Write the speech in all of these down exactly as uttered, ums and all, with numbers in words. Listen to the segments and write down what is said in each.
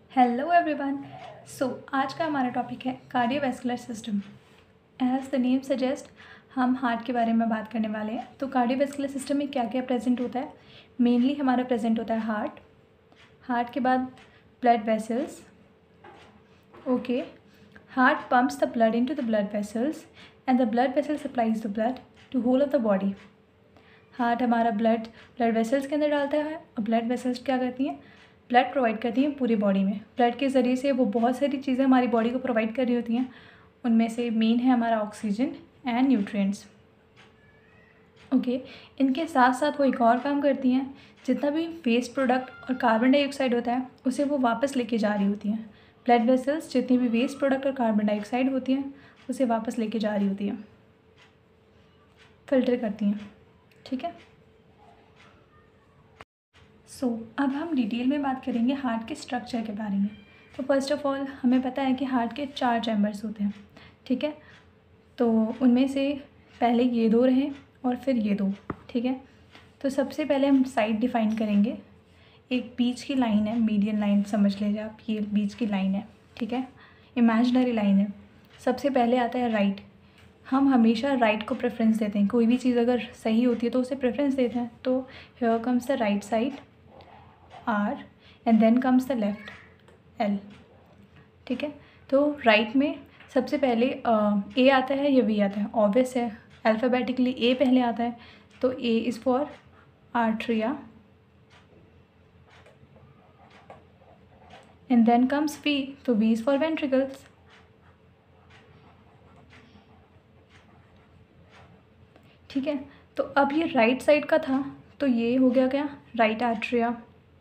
Hello everyone. सो आज का हमारा टॉपिक है cardiovascular system. As the name suggest हम हार्ट के बारे में बात करने वाले हैं। तो कार्डियोवैस्कुलर सिस्टम में क्या क्या प्रेजेंट होता है? मेनली हमारा प्रेजेंट होता है हार्ट हार्ट के बाद blood vessels. Okay, heart pumps the blood into the blood vessels and the blood vessel supplies the blood to whole of the body. Heart हमारा ब्लड ब्लड वेसल्स के अंदर डालता है और ब्लड वेसल्स क्या करती हैं? ब्लड प्रोवाइड करती हैं पूरी बॉडी में। ब्लड के ज़रिए से वो बहुत सारी चीज़ें हमारी बॉडी को प्रोवाइड कर रही होती हैं। उनमें से मेन है हमारा ऑक्सीजन एंड न्यूट्रिएंट्स। ओके, इनके साथ साथ वो एक और काम करती हैं, जितना भी वेस्ट प्रोडक्ट और कार्बन डाइऑक्साइड होता है उसे वो वापस लेके जा रही होती हैं। ब्लड वेसल्स जितनी भी वेस्ट प्रोडक्ट और कार्बन डाइऑक्साइड होती हैं उसे वापस लेके जा रही होती हैं, फिल्टर करती हैं। ठीक है। सो so, अब हम डिटेल में बात करेंगे हार्ट के स्ट्रक्चर के बारे में। तो फर्स्ट ऑफ ऑल हमें पता है कि हार्ट के चार चैम्बर्स होते हैं। ठीक है, तो उनमें से पहले ये दो रहे और फिर ये दो। ठीक है, तो सबसे पहले हम साइड डिफाइन करेंगे। एक बीच की लाइन है, मीडियन लाइन समझ लीजिए आप, ये बीच की लाइन है। ठीक है, इमेजिनरी लाइन है। सबसे पहले आता है राइट। हम हमेशा राइट को प्रेफरेंस देते हैं। कोई भी चीज़ अगर सही होती है तो उसे प्रेफरेंस देते हैं। तो here comes the right side R and then comes the left L। ठीक है, तो राइट में सबसे पहले ए आता है या वी आता है? ऑब्वियस है, अल्फ़ाबेटिकली ए पहले आता है। तो A is for atria and then comes V, तो वी इज़ फॉर वेंट्रिकल्स। ठीक है, तो अब ये राइट साइड का था तो ये हो गया क्या? Right atria.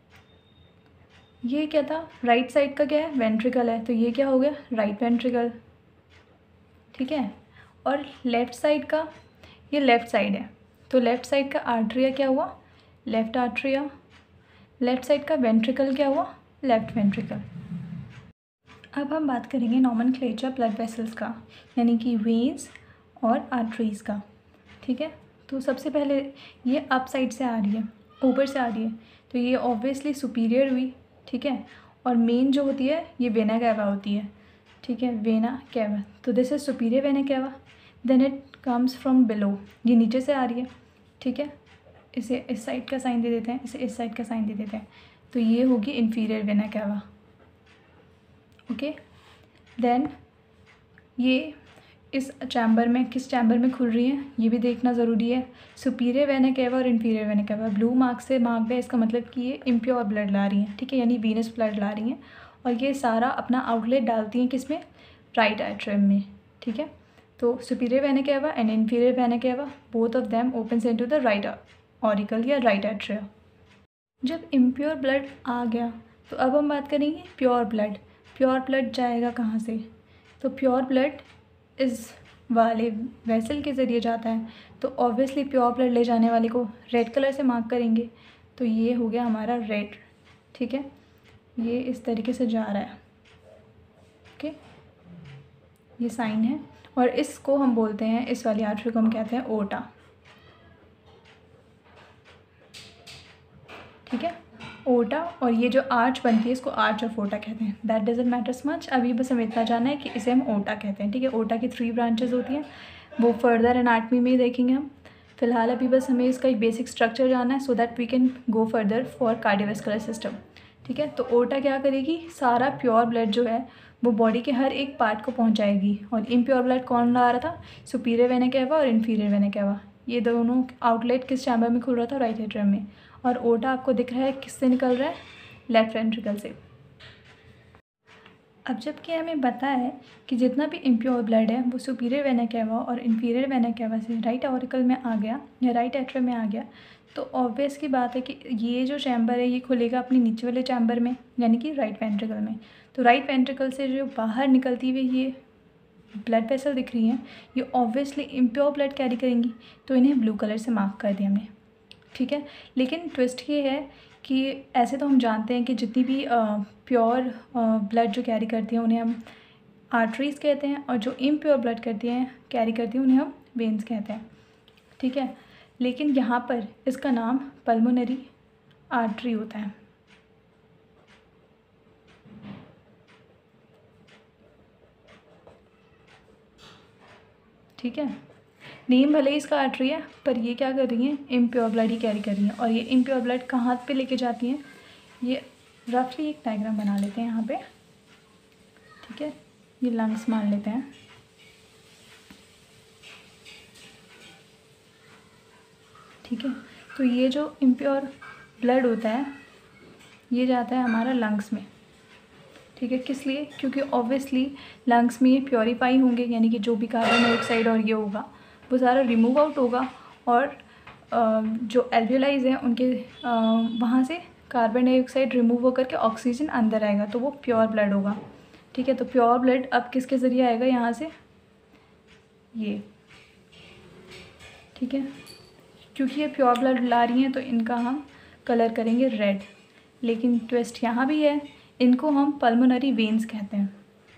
ये क्या था? राइट साइड का क्या है? वेंट्रिकल है, तो ये क्या हो गया? Right ventricle. ठीक है, और लेफ़्ट साइड का, ये लेफ़्ट साइड है तो लेफ़्ट साइड का आर्ट्रिया क्या हुआ? Left atria. लेफ़्ट साइड का वेंट्रिकल क्या हुआ? Left ventricle. अब हम बात करेंगे नॉमेनक्लेचर ब्लड वेसल्स का, यानी कि वेन्स और आर्टरीज़ का। ठीक है, तो सबसे पहले ये अप साइड से आ रही है, ऊपर से आ रही है, तो ये ऑब्वियसली सुपीरियर हुई। ठीक है, और मेन जो होती है ये वेना कैवा होती है। ठीक है, वेना कैवा, तो this is superior vena cava. Then it comes from below, ये नीचे से आ रही है। ठीक है, इसे इस साइड का साइन दे देते हैं, इसे इस साइड का साइन दे देते हैं, तो ये होगी inferior vena cava. Okay, then ये इस चैम्बर में, किस चैम्बर में खुल रही है ये भी देखना ज़रूरी है। सुपीरियर वेना कैवा और inferior vena cava blue mark से मार्क है, इसका मतलब कि ये इम्प्योर ब्लड ला रही हैं। ठीक है, यानी वीनस ब्लड ला रही हैं, और ये सारा अपना आउटलेट डालती हैं किस में? राइट एट्रियम में। ठीक है, तो superior vena cava and inferior vena cava both of them opens into the right auricle या राइट एट्रिया। जब इम्प्योर ब्लड आ गया तो अब हम बात करेंगे प्योर ब्लड। प्योर ब्लड जाएगा कहाँ से? तो प्योर ब्लड इस वाले वेसल के ज़रिए जाता है, तो ऑब्वियसली प्योर ब्लड ले जाने वाले को रेड कलर से मार्क करेंगे, तो ये हो गया हमारा रेड। ठीक है, ये इस तरीके से जा रहा है। ओके, ये साइन है, और इसको हम बोलते हैं, इस वाली आर्टरी को हम कहते हैं ओटा। ठीक है, ओटा, और ये जो आर्च बनती है इसको आर्च ऑफ ओटा कहते हैं। दैट डजंट मैटर्स मच, अभी बस हमें इतना जानना है कि इसे हम ओटा कहते हैं। ठीक है, ओटा की थ्री ब्रांचेस होती हैं, वो फर्दर एनाटमी में ही देखेंगे हम। फिलहाल अभी बस हमें इसका एक बेसिक स्ट्रक्चर जानना है, so that we can go further for cardiovascular system. ठीक है, तो ओटा क्या करेगी? सारा प्योर ब्लड जो है वो बॉडी के हर एक पार्ट को पहुँचाएगी। और इम्प्योर ब्लड कौन ला रहा था? सुपीरियर वेना कैवा और इन्फीरियर वेना कैवा, ये दोनों आउटलेट किस चैम्बर में खुल रहा था? राइट एट्रियम में। और ओटा आपको दिख रहा है किससे निकल रहा है? लेफ्ट वेंट्रिकल से। अब जबकि हमें पता है कि जितना भी इम्प्योर ब्लड है वो सुपीरियर वेना कैवा और इन्फीरियर वेना कैवा से राइट ऑरिकल में आ गया या राइट एट्रियम में आ गया, तो ऑब्वियस की बात है कि ये जो चैम्बर है ये खुलेगा अपनी नीचे वाले चैम्बर में, यानी कि राइट वेंट्रिकल में। तो राइट वेंट्रिकल से जो बाहर निकलती हुई ये ब्लड वेसल दिख रही हैं, ये ऑब्वियसली इम्प्योर ब्लड कैरी करेंगी, तो इन्हें ब्लू कलर से मार्क कर दिया हमने। ठीक है, लेकिन ट्विस्ट ये है कि ऐसे तो हम जानते हैं कि जितनी भी प्योर ब्लड जो कैरी करती हैं उन्हें हम आर्टरीज़ कहते हैं, और जो इम्प्योर ब्लड करती हैं कैरी करती हैं उन्हें हम वेन्स कहते हैं। ठीक है, लेकिन यहाँ पर इसका नाम पल्मोनरी आर्टरी होता है। ठीक है, नेम भले ही इसका आर्टरी है पर ये क्या कर रही हैं, इम्प्योर ब्लड ही कैरी कर रही हैं। और ये इम्प्योर ब्लड कहाँ पे लेके जाती हैं, ये रफली एक डायग्राम बना लेते हैं यहाँ पे। ठीक है, ये लंग्स मान लेते हैं। ठीक है, तो ये जो इम्प्योर ब्लड होता है ये जाता है हमारा लंग्स में। ठीक है, किस लिए, क्योंकि ऑब्वियसली लंग्स में ये प्योरीफाई होंगे, यानी कि जो भी कार्बन डाइऑक्साइड और ये होगा वो सारा रिमूव आउट होगा। और जो एल्वियोलाइज हैं उनके वहाँ से कार्बन डाइऑक्साइड रिमूव होकर के ऑक्सीजन अंदर आएगा, तो वो प्योर ब्लड होगा। ठीक है, तो प्योर ब्लड अब किसके ज़रिए आएगा, यहाँ से ये। ठीक है, क्योंकि ये प्योर ब्लड ला रही हैं तो इनका हम कलर करेंगे रेड। लेकिन ट्विस्ट यहाँ भी है, इनको हम पल्मोनरी वेन्स कहते हैं।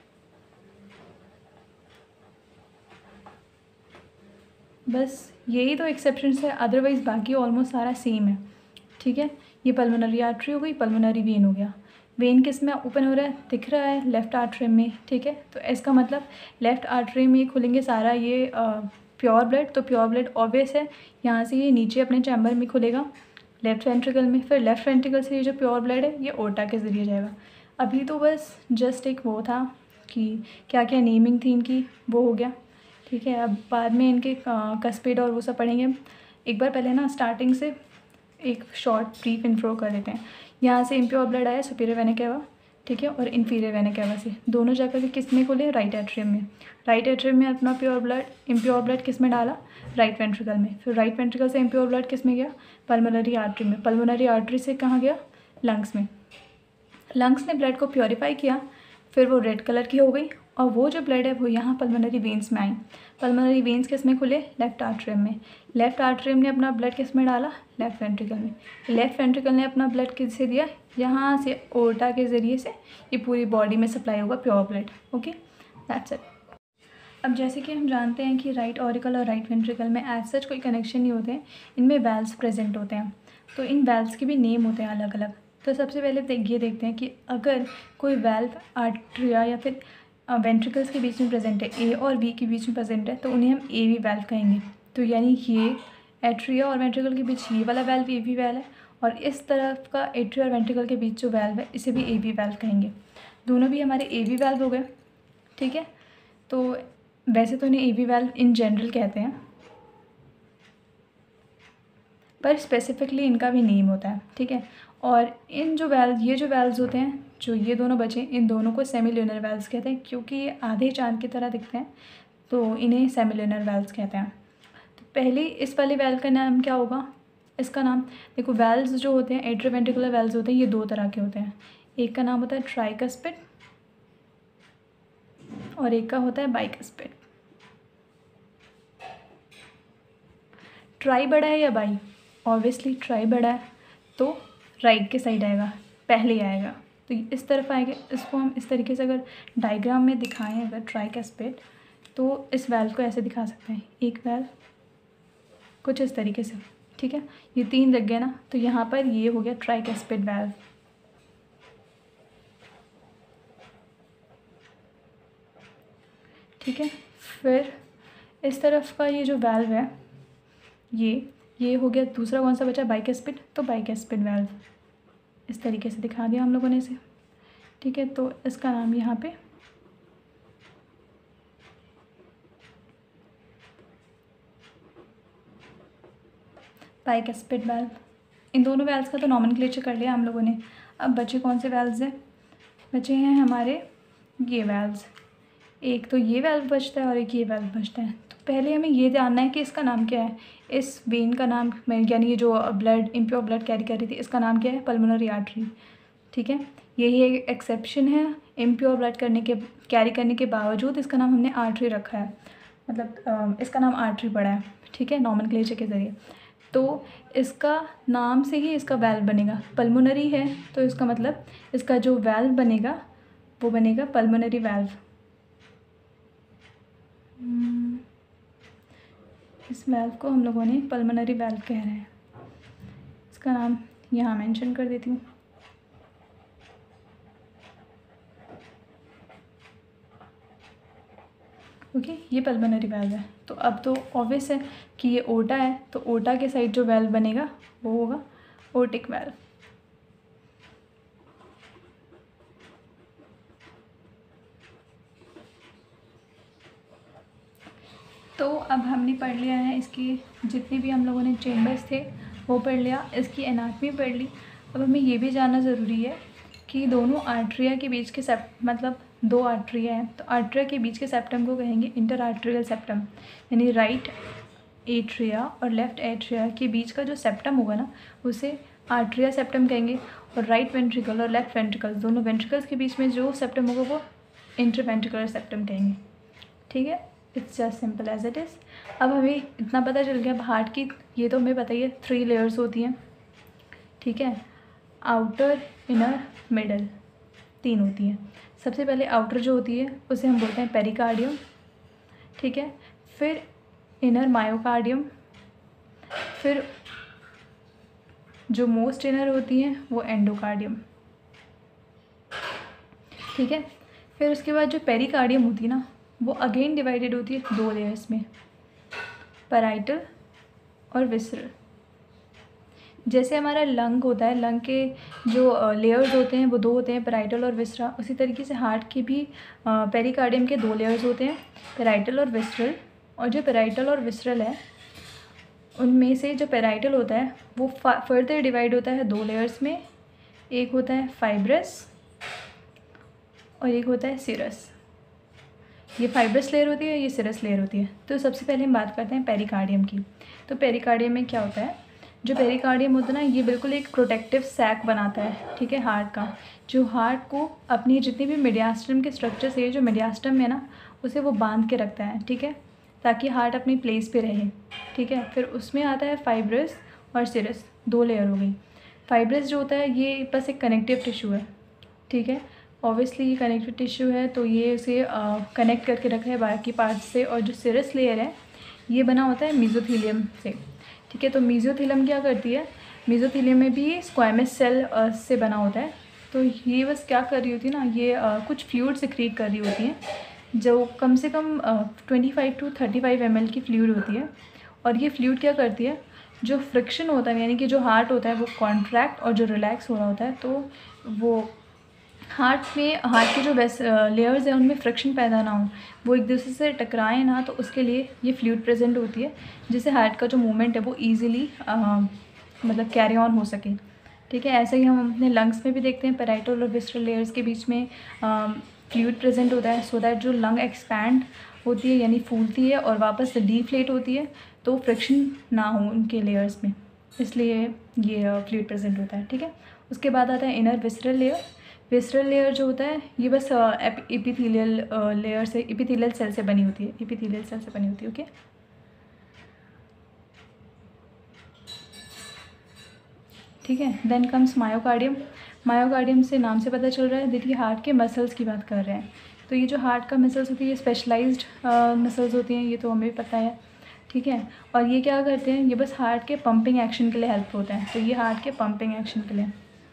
बस यही तो एक्सेप्शंस है, अदरवाइज़ बाकी ऑलमोस्ट सारा सेम है। ठीक है, ये पल्मोनरी आर्टरी हो गई, पल्मोनरी वेन हो गया। वेन किस में ओपन हो रहा है, दिख रहा है लेफ़्ट आर्टरी में। ठीक है, तो इसका मतलब लेफ़्ट आर्टरी में खुलेंगे सारा ये प्योर ब्लड, तो प्योर ब्लड ऑब्वियस है यहाँ से ये नीचे अपने चैम्बर में खुलेगा लेफ़्ट वेंट्रिकल में। फिर लेफ़्ट वेंट्रिकल से ये जो प्योर ब्लड है ये ओटा के ज़रिए जाएगा। अभी तो बस जस्ट एक वो था कि क्या क्या नेमिंग थी इनकी, वो हो गया। ठीक है, अब बाद में इनके कस्पेड और वो सब पढ़ेंगे। एक बार पहले ना स्टार्टिंग से एक शॉर्ट ब्रीफ इंट्रो कर लेते हैं। यहाँ से इम्प्योर ब्लड आया सुपीरियर वेना केवा, ठीक है, और इन्फीरियर वेना केवा से दोनों जाकर के किस में खोले, राइट एट्रियम में। राइट एट्रियम में अपना प्योर ब्लड इम्प्योर ब्लड किस में डाला, राइट वेंट्रिकल में। फिर राइट वेंट्रिकल से इम्प्योर ब्लड किस में गया, पल्मोनरी आर्टरी में। पल्मोनरी आर्टरी से कहाँ गया, लंग्स में। लंग्स ने ब्लड को प्योरीफाई किया, फिर वो रेड कलर की हो गई और वो जो ब्लड है वो यहाँ पल्मोनरी वेन्स में आई। पल्मोनरी वेन्स किस में खुले, लेफ्ट आर्टरियम में। लेफ्ट आर्टरियम ने अपना ब्लड किस में डाला, लेफ्ट वेंट्रिकल में। लेफ्ट वेंट्रिकल ने अपना ब्लड किससे दिया, यहाँ से ओर्टा के ज़रिए से ये पूरी बॉडी में सप्लाई होगा pure blood. Okay, that's it. अब जैसे कि हम जानते हैं कि राइट ऑरिकल और राइट वेंट्रिकल में एज सच कोई कनेक्शन नहीं होते हैं, इनमें वैल्व्स प्रेजेंट होते हैं। तो इन वैल्व्स के भी नेम होते हैं अलग अलग। तो सबसे पहले ये देखते हैं कि अगर कोई वैल्व आर्ट्रिया या फिर वेंट्रिकल्स के बीच में प्रेजेंट है, ए और बी के बीच में प्रेजेंट है, तो उन्हें हम ए वी वैल्व कहेंगे। तो यानी ये एट्रिया और वेंट्रिकल के बीच ये वाला वैल्व ए वी वैल्व है, और इस तरफ का एट्रिया और वेंट्रिकल के बीच जो वैल्व है इसे भी ए वी वैल्व कहेंगे। दोनों भी हमारे ए वी वैल्व हो गए। ठीक है, तो वैसे तो इन्हें A V valve in general कहते हैं, पर स्पेसिफिकली इनका भी नेम होता है। ठीक है, और इन जो वैल्व ये जो वैल्व्स होते हैं, जो ये दोनों बचे, इन दोनों को सेमिल्यूनर वैल्व्स कहते हैं, क्योंकि ये आधे चांद की तरह दिखते हैं, तो इन्हें सेमिल्यूनर वैल्व्स कहते हैं। तो पहले इस वाले वैल्व का नाम क्या होगा, इसका नाम देखो, वैल्व्स जो होते हैं एट्रोवेंट्रिकुलर वैल्व्स होते हैं, ये दो तरह के होते हैं। एक का नाम होता है ट्राइकस्पिड और एक का होता है बाइकस्पिड। ट्राई बड़ा है या बाई, ऑब्वियसली ट्राई बड़ा है तो राइट के साइड आएगा, पहले आएगा, तो इस तरफ आएगा। इसको हम इस तरीके से अगर डायग्राम में दिखाएं अगर ट्राइकस्पिड, तो इस वैल्व को ऐसे दिखा सकते हैं, एक वैल्व कुछ इस तरीके से। ठीक है, ये तीन लग गए ना, तो यहाँ पर ये हो गया ट्राइकस्पिड वैल्व। ठीक है, फिर इस तरफ का ये जो वैल्व है ये ये हो गया। दूसरा कौन सा बचा, बाइकस्पिड, तो बाइकस्पिड वैल्व इस तरीके से दिखा दिया हम लोगों ने इसे। ठीक है, तो इसका नाम यहाँ पे बाइकस्पिड वैल्व। इन दोनों वैल्व्स का तो नॉमेनक्लेचर कर लिया हम लोगों ने। अब बचे कौन से वैल्व्स हैं, बचे हैं हमारे ये वैल्व्स। एक तो ये वैल्व बचता है और एक ये वैल्व बचता है। तो पहले हमें ये जानना है कि इसका नाम क्या है। इस वेन का नाम, यानी ये जो ब्लड इम्प्योर ब्लड कैरी कर रही थी, इसका नाम क्या है, पल्मोनरी आर्टरी। ठीक है, यही एक एक्सेप्शन है, इम्प्योर ब्लड करने के कैरी करने के बावजूद इसका नाम हमने आर्टरी रखा है, मतलब इसका नाम आर्टरी पड़ा है। ठीक है, नॉमेनक्लेचर के ज़रिए। तो इसका नाम से ही इसका वैल्व बनेगा। पल्मोनरी है तो इसका मतलब इसका जो वैल्व बनेगा वो बनेगा पल्मोनरी वैल्व। इस वैल्व को हम लोगों ने पल्मोनरी वैल्व कह रहे हैं। इसका नाम यहाँ मेंशन कर देती हूँ। ओके, ये पल्मोनरी वाल्व है। तो अब तो ऑब्वियस है कि ये ओटा है, तो ओटा के साइड जो वाल्व बनेगा वो होगा ओटिक वाल्व। तो अब हमने पढ़ लिया है इसकी जितने भी हम लोगों ने चेम्बर्स थे वो पढ़ लिया, इसकी एनाटमी पढ़ ली। अब हमें ये भी जानना ज़रूरी है कि दोनों आर्टरिया के बीच के सेप मतलब दो आर्टरिया हैं, तो आर्टरिया के बीच के सेप्टम को कहेंगे इंटर आर्टरियल सेप्टम, यानी राइट एट्रिया और लेफ्ट एट्रिया के बीच का जो सेप्टम होगा ना उसे आर्टरिया सेप्टम कहेंगे। और राइट वेंट्रिकल और लेफ्ट वेंट्रिकल दोनों वेंट्रिकल्स के बीच में जो सेप्टम होगा वो इंटर वेंट्रिकुलर सेप्टम कहेंगे। ठीक है, it's just simple as it is. अब हमें इतना पता चल गया हार्ट की, ये तो हमें पता ही है थ्री लेयर्स होती हैं। ठीक है, आउटर, इनर, मिडल, तीन होती हैं। सबसे पहले आउटर जो होती है उसे हम बोलते हैं पेरिकार्डियम। ठीक है, फिर इनर मायोकार्डियम, फिर जो मोस्ट इनर होती हैं वो एंडोकार्डियम। ठीक है, फिर उसके बाद जो पेरिकार्डियम होती है ना वो अगेन डिवाइडेड होती है दो लेयर्स में, पैराइटल और विसरल। जैसे हमारा लंग होता है, लंग के जो लेयर्स होते हैं वो दो होते हैं, पैराइटल और विसरा, उसी तरीके से हार्ट के भी पेरिकार्डियम के दो लेयर्स होते हैं, पैराइटल और विसरल। और जो पैराइटल और विसरल है उनमें से जो पैराइटल होता है वो फर्दर डिवाइड होता है दो लेयर्स में, एक होता है फाइब्रस और एक होता है सिरस। ये फाइब्रस लेयर होती है, ये सिरस लेयर होती है। तो सबसे पहले हम बात करते हैं पेरिकार्डियम की। तो पेरिकार्डियम में क्या होता है, जो पेरिकार्डियम होता है ना ये बिल्कुल एक प्रोटेक्टिव सैक बनाता है। ठीक है, हार्ट का, जो हार्ट को अपनी जितनी भी मीडियास्टम के स्ट्रक्चर से जो मीडियास्टम है ना उसे वो बांध के रखता है। ठीक है, ताकि हार्ट अपनी प्लेस पे रहे। ठीक है, फिर उसमें आता है फाइब्रस और सिरस, दो लेयर हो गई। फाइब्रस जो होता है ये बस एक कनेक्टिव टिश्यू है। ठीक है, ऑब्वियसली ये कनेक्टिव टिश्यू है तो ये उसे कनेक्ट करके रखा है बाकी पार्ट्स से। और जो सिरस लेयर है ये बना होता है मेसोथीलियम से। ठीक है, तो मेसोथीलियम क्या करती है, मेसोथीलियम में भी स्क्वायमस सेल से बना होता है। तो ये बस क्या कर रही होती है ना, ये आ, कुछ फ्लूइड सिक्रीट कर रही होती है जो कम से कम twenty five to thirty five M L की फ्लूइड होती है। और ये फ्लूइड क्या करती है, जो फ्रिक्शन होता है यानी कि जो हार्ट होता है वो कॉन्ट्रैक्ट और जो रिलैक्स हो रहा होता है, तो वो हार्ट में हार्ट के जो वेस लेयर्स हैं उनमें फ्रिक्शन पैदा ना हो, वो एक दूसरे से टकराएं ना, तो उसके लिए ये फ्लूइड प्रेजेंट होती है जिससे हार्ट का जो मूवमेंट है वो ईजिली मतलब कैरी ऑन हो सके। ठीक है, ऐसे ही हम अपने लंग्स में भी देखते हैं, पैराइटल और विसरल लेयर्स के बीच में फ्लूइड प्रेजेंट होता है, सो दैट जो लंग एक्सपैंड होती है यानी फूलती है और वापस से डीफ्लेट होती है तो फ्रिक्शन ना हो उनके लेयर्स में, इसलिए ये फ्लूइड प्रेजेंट होता है। ठीक है, उसके बाद आता है inner visceral layer. Visceral layer जो होता है ये बस एपिथेलियल लेयर से, एपिथेलियल सेल से बनी होती है, एपिथेलियल सेल से बनी होती है। ओके, ठीक है, देन कम्स मायोकार्डियम। मायोकार्डियम से नाम से पता चल रहा है देखिए हार्ट के मसल्स की बात कर रहे हैं। तो ये जो हार्ट का मसल्स होती है ये स्पेशलाइज्ड मसल्स होती हैं, ये तो हमें पता है। ठीक है, और ये क्या करते हैं, ये बस हार्ट के पंपिंग एक्शन के लिए हेल्प होते हैं। तो ये हार्ट के पंपिंग एक्शन के लिए।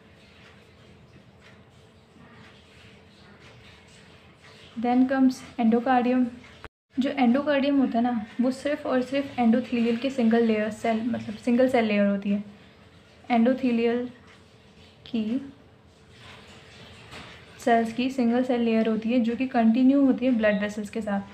Then comes endocardium. जो एंडोकार्डियम होता है ना वो सिर्फ और सिर्फ एंडोथीलियल के सिंगल लेयर सेल मतलब सिंगल सेल लेयर होती है। एंडोथीलियल की सेल्स की सिंगल सेल लेयर होती है जो कि कंटिन्यू होती है ब्लड वेसल्स के साथ।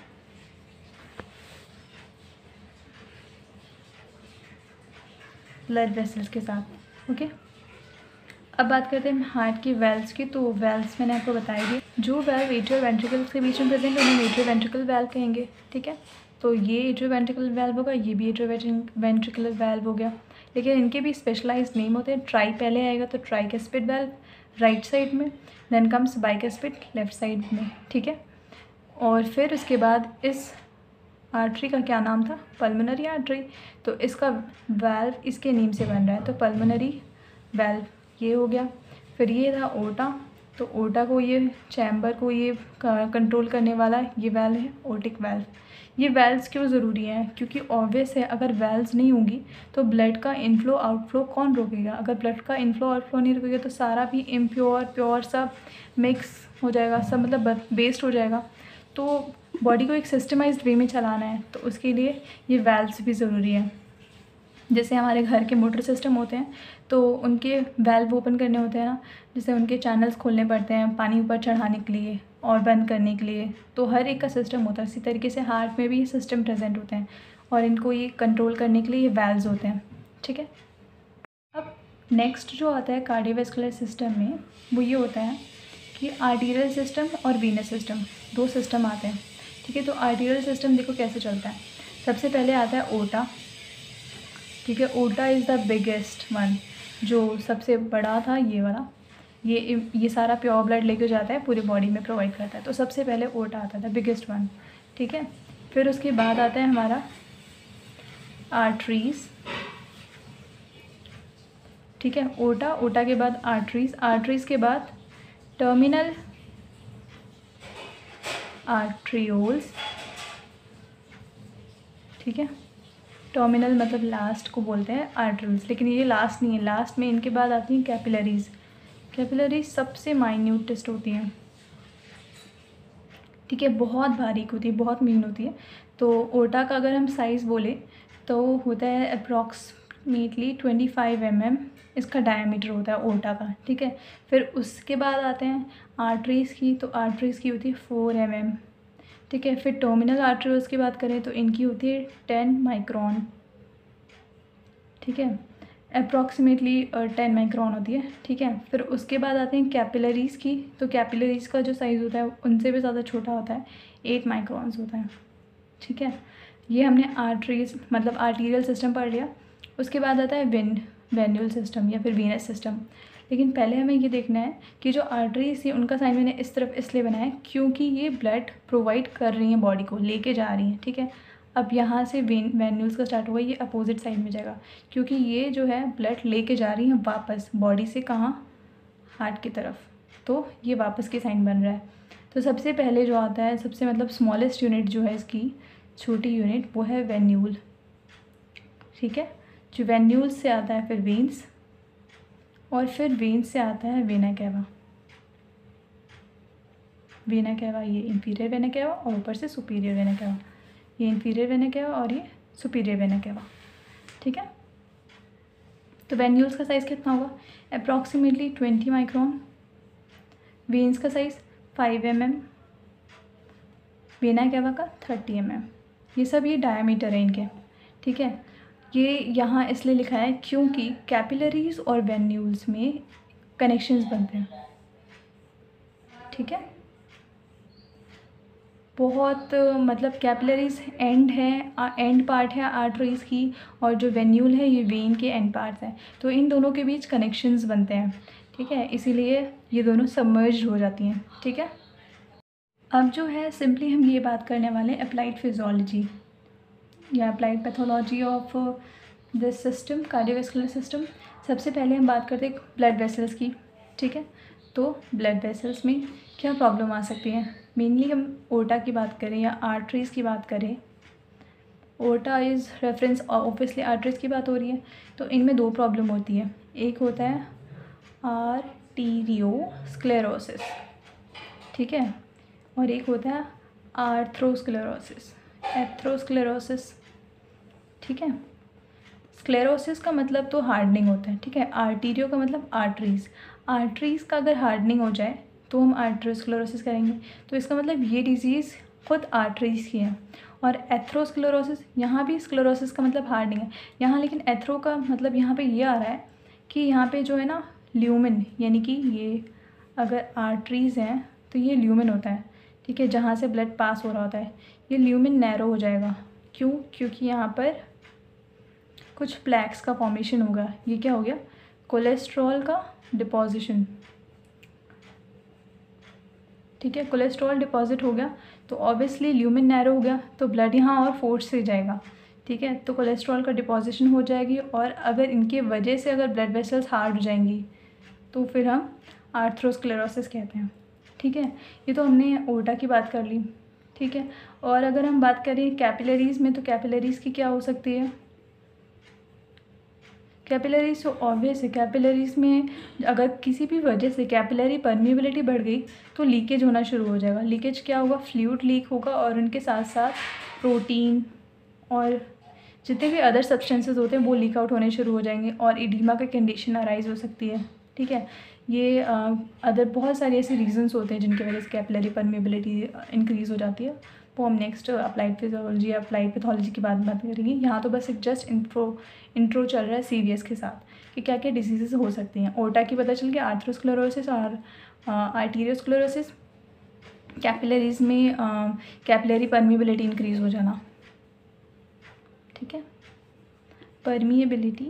ब्लड वेसल्स के साथ। ओके, अब बात करते हैं हार्ट की वेल्व्स की। तो वेल्व्स मैंने आपको बताई थी, जो वेल्व एट्रियल वेंट्रिकल्स के बीच में प्रेजेंट है उन्हें एट्रियल वेंट्रिकल वेल्व कहेंगे। ठीक है, तो ये एट्रियल वेंट्रिकल वेल्व होगा, ये भी एट्रियल वेंट्रिकुलर वेल्व हो गया, लेकिन इनके भी स्पेशलाइज्ड नेम होते हैं। ट्राई पहले आएगा तो ट्राइकस्पिड वेल्व राइट साइड में, then comes bicuspid left side में। ठीक है, और फिर उसके बाद इस आर्टरी का क्या नाम था, पल्मोनरी आर्टरी। तो इसका वेल्व इसके नेम से बन रहा है, तो पल्मोनरी वेल्व ये हो गया। फिर ये था ओटा, तो ओटा को ये चैम्बर को ये कंट्रोल करने वाला ये वेल्व है ओटिक वेल्व। ये वेल्व्स क्यों ज़रूरी हैं, क्योंकि ऑब्वियस है अगर वेल्व्स नहीं होंगी तो ब्लड का इनफ्लो आउटफ्लो कौन रोकेगा। अगर ब्लड का इनफ्लो आउटफ्लो नहीं रोकेगा तो सारा भी इम्प्योर प्योर सब मिक्स हो जाएगा, सब मतलब वेस्ट हो जाएगा। तो बॉडी को एक सिस्टमाइज्ड वे में चलाना है तो उसके लिए ये वैल्व्स भी ज़रूरी है। जैसे हमारे घर के मोटर सिस्टम होते हैं तो उनके वैल्व ओपन करने होते हैं ना, जैसे उनके चैनल्स खोलने पड़ते हैं पानी ऊपर चढ़ाने के लिए और बंद करने के लिए, तो हर एक का सिस्टम होता है। इसी तरीके से हार्ट में भी ये सिस्टम प्रेजेंट होते हैं और इनको ये कंट्रोल करने के लिए ये वैल्व्स होते हैं। ठीक है, अब नेक्स्ट जो आता है कार्डियोवैस्कुलर सिस्टम में वो ये होता है कि आर्टीरियल सिस्टम और वीनस सिस्टम, दो सिस्टम आते हैं। ठीक है, तो आर्टीरियल सिस्टम देखो कैसे चलता है। सबसे पहले आता है ओटा। ठीक है, ओटा इज़ द बिगेस्ट वन, जो सबसे बड़ा था ये वाला, ये ये सारा प्योर ब्लड लेके जाता है पूरी बॉडी में प्रोवाइड करता है। तो सबसे पहले ओटा आता था, बिगेस्ट वन। ठीक है, फिर उसके बाद आता है हमारा आर्टरीज़। ठीक है, ओटा, ओटा के बाद आर्टरीज़, आर्टरीज़ के बाद टर्मिनल आर्ट्रियोल्स। ठीक है, टर्मिनल मतलब लास्ट को बोलते हैं आर्टरीज, लेकिन ये लास्ट नहीं है, लास्ट में इनके बाद आती हैं कैपिलरीज। कैपिलरीज सबसे माइन्यूटेस्ट होती हैं। ठीक है, बहुत बारीक होती है, बहुत मीन होती है। तो ओटा का अगर हम साइज़ बोले तो होता है approximately twenty five M M इसका डायमीटर होता है ओटा का। ठीक है, फिर उसके बाद आते हैं आर्टरीज़ की, तो आर्टरीज़ की होती है फोर एम एम। ठीक है, फिर टर्मिनल आर्टरीज की बात करें तो इनकी होती है टेन माइक्रोन। ठीक है, अप्रॉक्सीमेटली टेन माइक्रोन होती है। ठीक है, फिर उसके बाद आते हैं कैपिलरीज़ की, तो कैपिलरीज़ का जो साइज़ होता है उनसे भी ज़्यादा छोटा होता है, एट माइक्रोन्स होता है। ठीक है, ये हमने आर्टरीज मतलब आर्टीरियल सिस्टम पढ़ लिया। उसके बाद आता है वेन वेन्यूल सिस्टम या फिर वीनस सिस्टम। लेकिन पहले हमें ये देखना है कि जो आर्टरीज थी उनका साइन मैंने इस तरफ इसलिए बनाया है क्योंकि ये ब्लड प्रोवाइड कर रही हैं, बॉडी को लेके जा रही हैं। ठीक है, अब यहाँ से वेन वेन्यूल्स का स्टार्ट हुआ, ये अपोजिट साइड में जाएगा क्योंकि ये जो है ब्लड लेके जा रही हैं वापस बॉडी से, कहाँ, हार्ट की तरफ, तो ये वापस के साइन बन रहा है। तो सबसे पहले जो आता है, सबसे मतलब स्मॉलेस्ट यूनिट जो है इसकी, छोटी यूनिट, वो है वेन्यूल। ठीक है, जो वेन्यूल्स से आता है फिर वेन्स, और फिर वेन्स से आता है वेना कैवा। वेना कैवा ये इंफीरियर वेना कैवा और ऊपर से सुपीरियर वेना कैवा, ये इंफीरियर वेना कैवा और ये सुपीरियर वेना कैवा। ठीक है, तो वेन्यूल्स का साइज़ कितना होगा, अप्रॉक्सीमेटली ट्वेंटी माइक्रोन। वेन्स का size five M M, vena cava का थर्टी एम एम। ये सब ये डायमीटर है इनके। ठीक है, ये यहाँ इसलिए लिखा है क्योंकि कैपिलरीज और वेन्यूल्स में कनेक्शंस बनते हैं। ठीक है, बहुत मतलब कैपिलरीज एंड है, एंड पार्ट है आर्टरीज़ की, और जो वेन्यूल है ये वेन के एंड पार्ट्स हैं, तो इन दोनों के बीच कनेक्शंस बनते हैं। ठीक है, इसीलिए ये दोनों सबमर्ज हो जाती हैं। ठीक है, अब जो है सिंपली हम ये बात करने वाले हैं अप्लाइड फिजियोलॉजी या applied pathology of this system, cardiovascular system. सबसे पहले हम बात करते हैं ब्लड वेसल्स की। ठीक है, तो ब्लड वेसल्स में क्या प्रॉब्लम आ सकती है, मेनली हम ओटा की बात करें या आर्टरीज़ की बात करें। ओटा इज़ रेफरेंस, ऑब्वियसली आर्टरीज़ की बात हो रही है, तो इनमें दो प्रॉब्लम होती है। एक होता है आर्टीरियोस्क्लेरोसिस, ठीक है, और एक होता है आर्थ्रोस्क्लेरोसिस, एथ्रोस्क्लेरोसिस। ठीक है, स्क्लेरोसिस का मतलब तो हार्डनिंग होता है। ठीक है, आर्टीरियो का मतलब आर्टरीज़, आर्टरीज़ का अगर हार्डनिंग हो जाए तो हम आर्थ्रोस्क्लेरोसिस करेंगे। तो इसका मतलब ये डिजीज़ खुद आर्टरीज़ की है। और एथ्रोस्क्लेरोसिस, यहाँ भी स्क्लेरोसिस का मतलब हार्डनिंग है यहाँ, लेकिन एथ्रो का मतलब यहाँ पे ये आ रहा है कि यहाँ पे जो है ना ल्यूमेन, यानी कि ये अगर आर्टरीज़ हैं तो ये ल्यूमेन होता है। ठीक है, जहाँ से ब्लड पास हो रहा होता है, ये ल्यूमेन नैरो हो जाएगा। क्यों? क्योंकि यहाँ पर कुछ प्लैक्स का फॉर्मेशन होगा। ये क्या हो गया? कोलेस्ट्रॉल का डिपॉजिशन। ठीक है, कोलेस्ट्रॉल डिपॉजिट हो गया तो ऑब्वियसली ल्यूमेन नैरो हो गया, तो ब्लड यहाँ और फोर्स से जाएगा। ठीक है, तो कोलेस्ट्रॉल का डिपॉजिशन हो जाएगी, और अगर इनके वजह से अगर ब्लड वेसल्स हार्ड हो जाएंगी तो फिर हम आर्थ्रोस्क्लेरोसिस कहते हैं। ठीक है, ये तो हमने ओटा की बात कर ली। ठीक है, और अगर हम बात करें कैपिलरीज़ में, तो कैपिलरीज़ की क्या हो सकती है? कैपिलरीज तो ऑब्वियस है, कैपिलरीज में अगर किसी भी वजह से कैपिलरी परमिएबिलिटी बढ़ गई तो लीकेज होना शुरू हो जाएगा। लीकेज क्या होगा, फ्लूइड लीक होगा और उनके साथ साथ प्रोटीन और जितने भी अदर सब्सटेंसेस होते हैं वो लीक आउट होने शुरू हो जाएंगे और इडीमा का कंडीशन अराइज हो सकती है। ठीक है, ये अदर बहुत सारे ऐसे रीजंस होते हैं जिनकी वजह से कैपिलरी परमिएबिलिटी इंक्रीज़ हो जाती है। वो हम नेक्स्ट अप्लाइड फिजियोलॉजी या अप्लाइड पैथोलॉजी की बात बात करेंगे। यहाँ तो बस एक जस्ट इंट्रो इंट्रो चल रहा है सीवीएस के साथ कि क्या क्या डिजीज़ हो सकती हैं। ओटा की पता चल गया, आर्थरोस्क्लेरोसिस और आर्टीरियोस्क्लेरोसिस, कैपिलरीज में कैपिलरी परमिएबिलिटी इंक्रीज़ हो जाना। ठीक है, परमिएबिलिटी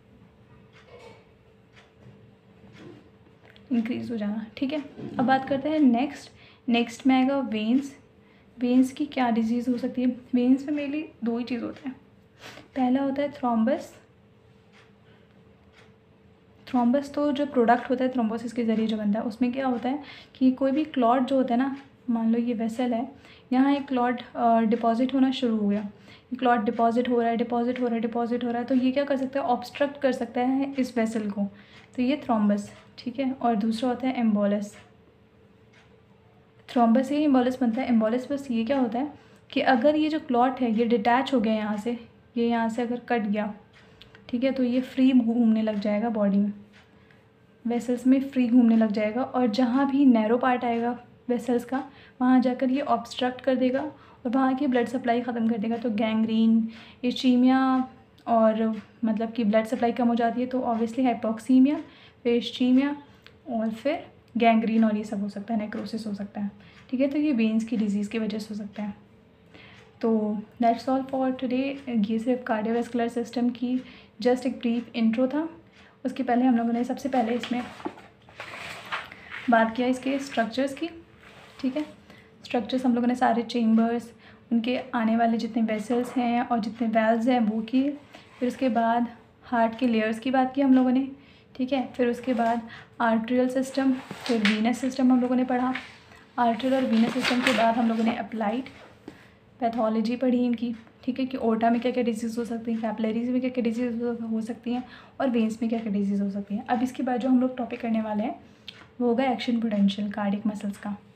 इंक्रीज़ हो जाना। ठीक है, अब बात करते हैं नेक्स्ट नेक्स्ट में आएगा वेन्स। वेन्स की क्या डिजीज़ हो सकती है। वेन्स में मेनली दो ही चीज़ होते हैं। पहला होता है थ्रोम्बस। थ्रोम्बस तो जो प्रोडक्ट होता है थ्रोम्बोसिस के ज़रिए जो बनता है, उसमें क्या होता है कि कोई भी क्लॉट जो होता है ना, मान लो ये वेसल है, यहाँ एक क्लॉट डिपॉजिट होना शुरू हो गया, क्लॉट डिपॉजिट हो रहा है डिपॉजिट हो रहा है डिपॉजिट हो रहा है तो ये क्या कर सकता है, ऑब्स्ट्रक्ट कर सकता है इस वेसल को, तो ये थ्रोम्बस। ठीक है, और दूसरा होता है एम्बोलस। थ्रोम्बस से ही एम्बोलस बनता है। एम्बोलस बस ये क्या होता है कि अगर ये जो क्लॉट है ये डिटैच हो गया यहाँ से, ये यहाँ से अगर कट गया, ठीक है, तो ये फ्री घूमने लग जाएगा बॉडी में, वेसल्स में फ्री घूमने लग जाएगा और जहाँ भी नैरो पार्ट आएगा वेसल्स का वहाँ जाकर ये ऑब्स्ट्रक्ट कर देगा और वहाँ की ब्लड सप्लाई ख़त्म कर देगा। तो गैंग्रीन, इस्चीमिया और मतलब कि ब्लड सप्लाई कम हो जाती है तो ऑब्वियसली हाइपोक्सीमिया, फिर इस्चीमिया और फिर गैंग्रीन और ये सब हो सकता है, नेक्रोसिस हो सकता है। ठीक है, तो ये वेन्स की डिजीज़ की वजह से हो सकता है। तो दैट्स ऑल फॉर टुडे। ये सिर्फ कार्डियोवैस्कुलर सिस्टम की जस्ट एक ब्रीफ इंट्रो था। उसके पहले हम लोगों ने सबसे पहले इसमें बात किया इसके स्ट्रक्चर्स की। ठीक है, स्ट्रक्चर्स हम लोगों ने सारे चेम्बर्स, उनके आने वाले जितने वेसल्स हैं और जितने वेल्व्स हैं वो किए। फिर उसके बाद हार्ट के लेयर्स की बात की हम लोगों ने। ठीक है, फिर उसके बाद आर्ट्रियल सिस्टम, फिर वीनस सिस्टम हम लोगों ने पढ़ा। आर्ट्रियल और वीनस सिस्टम के बाद हम लोगों ने अप्लाइड पैथोलॉजी पढ़ी इनकी। ठीक है, कि ओटा में क्या क्या डिजीज़ हो सकती हैं, कैपिलरीज में क्या क्या डिजीज़ हो सकती हैं और वेन्स में क्या क्या डिजीज़ हो सकती हैं। अब इसके बाद जो हम लोग टॉपिक करने वाले हैं वो होगा एक्शन पोटेंशियल कार्डियक मसल्स का।